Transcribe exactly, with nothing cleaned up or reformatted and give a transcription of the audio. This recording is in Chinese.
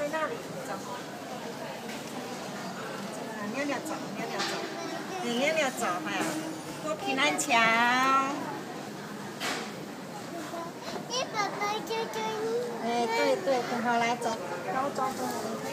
在那里，走。尿尿走，尿尿走，你尿尿走哈。过平安桥。 你爸爸救救你。 哎，对对，好来走，高走走。